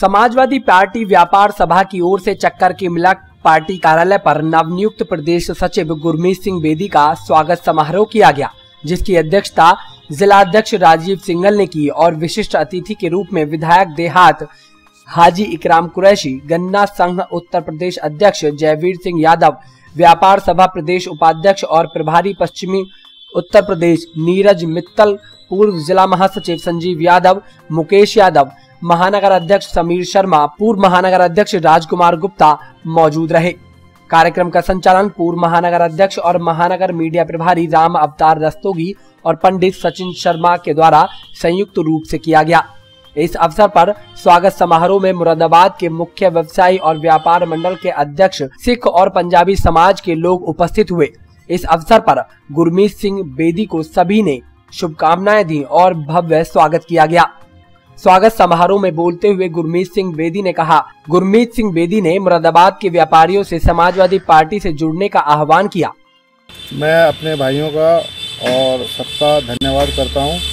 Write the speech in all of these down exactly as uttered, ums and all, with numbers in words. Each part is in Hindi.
समाजवादी पार्टी व्यापार सभा की ओर से चक्कर की मिलक पार्टी कार्यालय पर नवनियुक्त प्रदेश सचिव गुरमीत सिंह बेदी का स्वागत समारोह किया गया, जिसकी अध्यक्षता जिला अध्यक्ष राजीव सिंघल ने की और विशिष्ट अतिथि के रूप में विधायक देहात हाजी इकराम कुरैशी, गन्ना संघ उत्तर प्रदेश अध्यक्ष जयवीर सिंह यादव, व्यापार सभा प्रदेश उपाध्यक्ष और प्रभारी पश्चिमी उत्तर प्रदेश नीरज मित्तल, पूर्व जिला महासचिव संजीव यादव, मुकेश यादव, महानगर अध्यक्ष समीर शर्मा, पूर्व महानगर अध्यक्ष राजकुमार गुप्ता मौजूद रहे। कार्यक्रम का संचालन पूर्व महानगर अध्यक्ष और महानगर मीडिया प्रभारी राम अवतार रस्तोगी और पंडित सचिन शर्मा के द्वारा संयुक्त रूप से किया गया। इस अवसर पर स्वागत समारोह में मुरादाबाद के मुख्य व्यवसायी और व्यापार मंडल के अध्यक्ष, सिख और पंजाबी समाज के लोग उपस्थित हुए। इस अवसर पर गुरमीत सिंह बेदी को सभी ने शुभकामनाएं दी और भव्य स्वागत किया गया। स्वागत समारोह में बोलते हुए गुरमीत सिंह बेदी ने कहा, गुरमीत सिंह बेदी ने मुरादाबाद के व्यापारियों से समाजवादी पार्टी से जुड़ने का आह्वान किया। मैं अपने भाइयों का और सबका धन्यवाद करता हूं।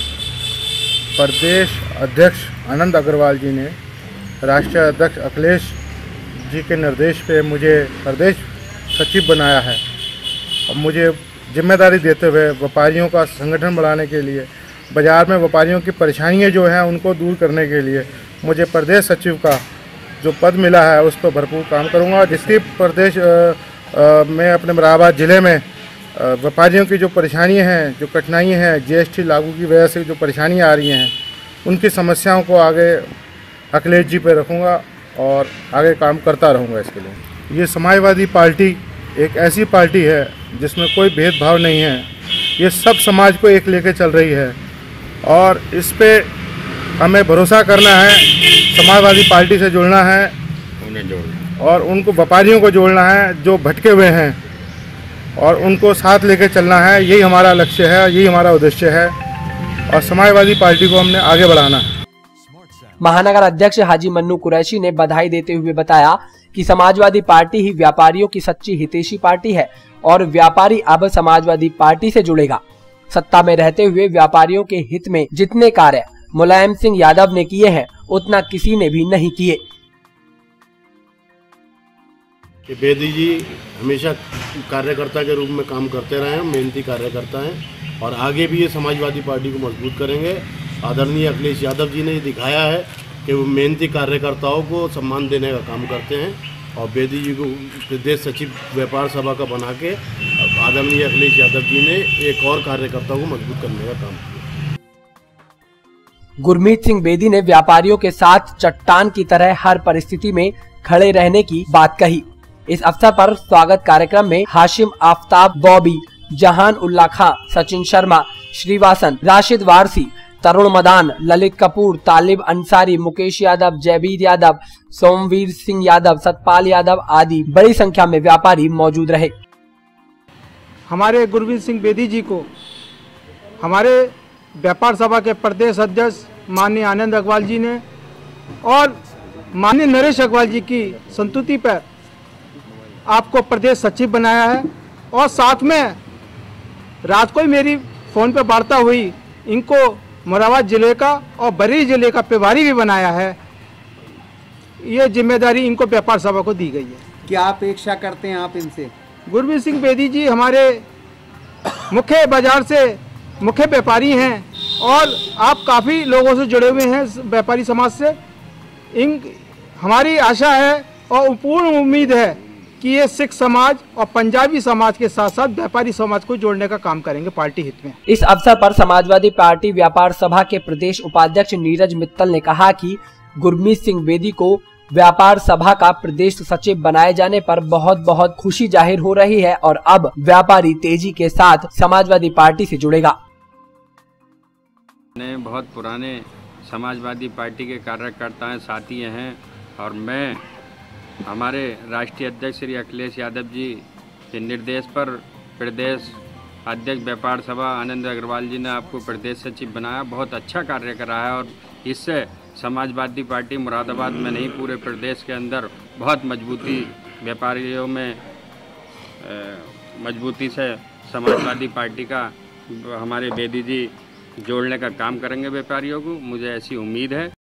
प्रदेश अध्यक्ष आनंद अग्रवाल जी ने राष्ट्रीय अध्यक्ष अखिलेश जी के निर्देश पे मुझे प्रदेश सचिव बनाया है। अब मुझे जिम्मेदारी देते हुए व्यापारियों का संगठन बढ़ाने के लिए, बाज़ार में व्यापारियों की परेशानियां जो हैं उनको दूर करने के लिए मुझे प्रदेश सचिव का जो पद मिला है उस पर भरपूर काम करूंगा। जिसकी प्रदेश आ, आ, में अपने मुरादाबाद ज़िले में व्यापारियों की जो परेशानियां हैं, जो कठिनाइयां हैं, जीएसटी लागू की वजह से जो परेशानियां आ रही हैं, उनकी समस्याओं को आगे अखिलेश जी पे रखूँगा और आगे काम करता रहूँगा। इसके लिए ये समाजवादी पार्टी एक ऐसी पार्टी है जिसमें कोई भेदभाव नहीं है। ये सब समाज को एक लेके चल रही है और इस पे हमें भरोसा करना है, समाजवादी पार्टी से जुड़ना है, उन्हें जोड़ना और उनको व्यापारियों को जोड़ना है जो भटके हुए हैं और उनको साथ लेके चलना है। यही हमारा लक्ष्य है, यही हमारा उद्देश्य है और समाजवादी पार्टी को हमने आगे बढ़ाना है। महानगर अध्यक्ष हाजी मन्नू कुरैशी ने बधाई देते हुए बताया कि समाजवादी पार्टी ही व्यापारियों की सच्ची हितैषी पार्टी है और व्यापारी अब समाजवादी पार्टी से जुड़ेगा। सत्ता में रहते हुए व्यापारियों के हित में जितने कार्य मुलायम सिंह यादव ने किए हैं उतना किसी ने भी नहीं किए। बेदी जी हमेशा कार्यकर्ता के रूप में काम करते रहे हैं, मेहनती कार्यकर्ता हैं और आगे भी ये समाजवादी पार्टी को मजबूत करेंगे। आदरणीय अखिलेश यादव जी ने दिखाया है कि वो मेहनती कार्यकर्ताओं को सम्मान देने का काम करते हैं और बेदी जी को प्रदेश सचिव व्यापार सभा का बना के आदरणीय अखिलेश यादव जी ने एक और कार्यकर्ता को मजबूत करने का काम किया। गुरमीत सिंह बेदी ने व्यापारियों के साथ चट्टान की तरह हर परिस्थिति में खड़े रहने की बात कही। इस अवसर पर स्वागत कार्यक्रम में हाशिम आफ्ताब, बॉबी, जहान उल्ला खां, सचिन शर्मा, श्रीवासन, राशिद वारसी, तरुण मदान, ललित कपूर, तालिब अंसारी, मुकेश यादव, जयवीर यादव, सोमवीर सिंह यादव, सतपाल यादव आदि बड़ी संख्या में व्यापारी मौजूद रहे। हमारे गुरमीत सिंह बेदी जी को हमारे व्यापार सभा के प्रदेश अध्यक्ष माननीय आनंद अग्रवाल जी ने और माननीय नरेश अग्रवाल जी की संतुति पर आपको प्रदेश सचिव बनाया है और साथ में रात को ही मेरी फ़ोन पर वार्ता हुई, इनको मुरादाबाद जिले का और बरेली जिले का प्रभारी भी बनाया है। ये जिम्मेदारी इनको व्यापार सभा को दी गई है। क्या अपेक्षा करते हैं आप इनसे? गुरमीत सिंह बेदी जी हमारे मुख्य बाजार से मुख्य व्यापारी हैं और आप काफ़ी लोगों से जुड़े हुए हैं व्यापारी समाज से। इन हमारी आशा है और पूर्ण उम्मीद है कि ये सिख समाज और पंजाबी समाज के साथ साथ व्यापारी समाज को जोड़ने का काम करेंगे पार्टी हित में। इस अवसर पर समाजवादी पार्टी व्यापार सभा के प्रदेश उपाध्यक्ष नीरज मित्तल ने कहा कि गुरमीत सिंह बेदी को व्यापार सभा का प्रदेश सचिव बनाए जाने पर बहुत बहुत खुशी जाहिर हो रही है और अब व्यापारी तेजी के साथ समाजवादी पार्टी से जुड़ेगा। ने बहुत पुराने समाजवादी पार्टी के कार्यकर्ता हैं, साथी हैं और मैं हमारे राष्ट्रीय अध्यक्ष श्री अखिलेश यादव जी के निर्देश पर प्रदेश अध्यक्ष व्यापार सभा आनंद अग्रवाल जी ने आपको प्रदेश सचिव बनाया। बहुत अच्छा कार्य करा है और इससे समाजवादी पार्टी मुरादाबाद में नहीं पूरे प्रदेश के अंदर बहुत मजबूती व्यापारियों में मजबूती से समाजवादी पार्टी का हमारे बेदी जी जोड़ने का काम करेंगे व्यापारियों को, मुझे ऐसी उम्मीद है।